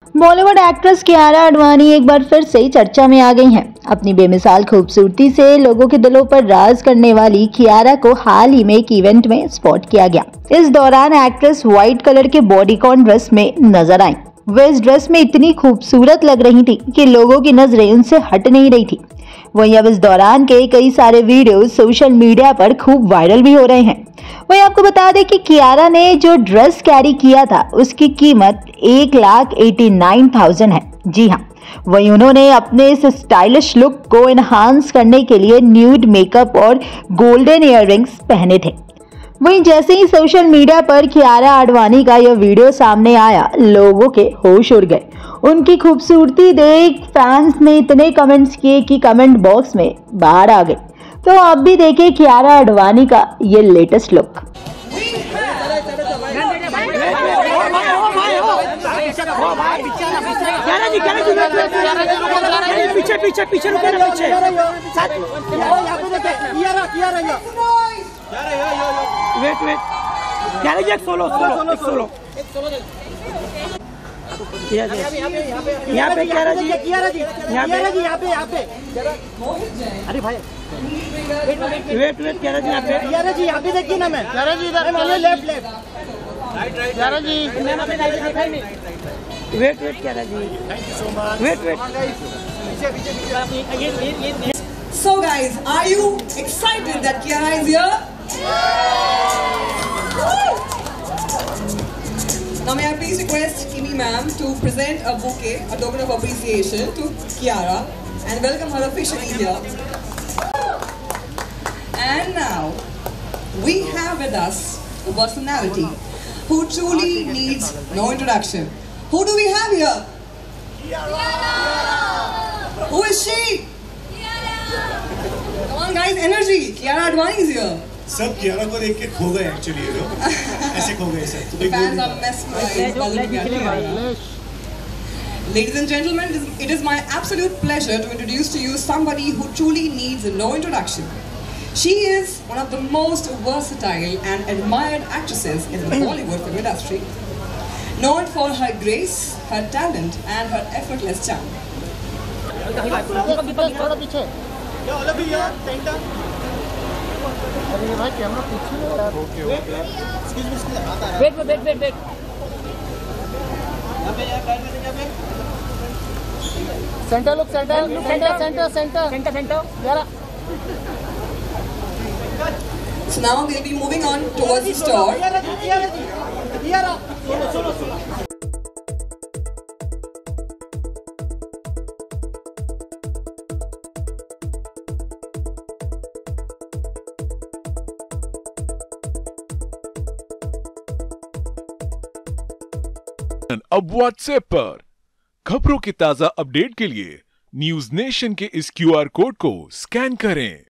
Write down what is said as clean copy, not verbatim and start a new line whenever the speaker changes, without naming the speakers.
Bollywood actress Kiara Advani एक बार फिर से चर्चा में आ गई हैं। अपनी बेमिसाल खूबसूरती से लोगों के दिलों पर राज करने वाली कियारा को हाल ही में एक इवेंट में स्पॉट किया गया। इस दौरान एक्ट्रेस व्हाइट कलर के बॉडीकॉन ड्रेस में नजर आईं। वे इस ड्रेस में इतनी खूबसूरत लग रही थी कि लोगों की नजरें उनसे हट नहीं रही थी। वहीं अब इस दौरान के कई सारे वीडियो सोशल मीडिया पर खूब वायरल भी हो रहे हैं। वहीं आपको बता दें कि कियारा ने जो ड्रेस कैरी किया था उसकी कीमत 1,89,000 है। जी हाँ, वहीं उन्होंने अपने इस स्टाइलिश लुक को एनहांस करने के लिए न्यूड मेकअप और गोल्डन इयररिंग्स पहने थे। वहीं जैसे ही सोशल मीडिया पर कियारा आडवाणी का यह वीडियो सामने आया, लोगों के होश उड़ गए। उनकी खूबसूरती देख फैंस ने इतने कमेंट्स किए कि कमेंट बॉक्स में बाढ़ आ गई। तो आप भी देखिए कियारा आडवाणी का ये लेटेस्ट लुक।
पीछे पीछे पीछे रुके ना पीछे। वेट वेट क्या जी, एक सोलो सोलो एक सोलो यहाँ पे कियारा जी यहाँ पे अरे भाई वेट वेट कियारा जी यहाँ पे देखिए ना। मैं कियारा जी इधर left Kiara ji wait Kiara ji wait
So guys, are you excited that Kiara is here? Now may I please request Kimi ma'am to present a bouquet, a token of appreciation to Kiara and welcome her officially here. And now we have with us a personality who truly needs no introduction. Who do we have here? Kiara! Who is she? Come on guys, energy! Kiara Advani is here.
सब कियारा को देख के खो गए actually, ये लोग ऐसे खो गए सब।
The fans are mesmerized. Ladies and gentlemen, it is my absolute pleasure to introduce to you somebody who truly needs no introduction. She is one of the most versatile and admired actresses in the Bollywood film industry, known for her grace, her talent, and her effortless charm.
Wait centre look centre
So now we'll be moving on towards the store.
अब WhatsApp पर खबरों की ताजा update के लिए news nation के इस QR code को स्कैन करें।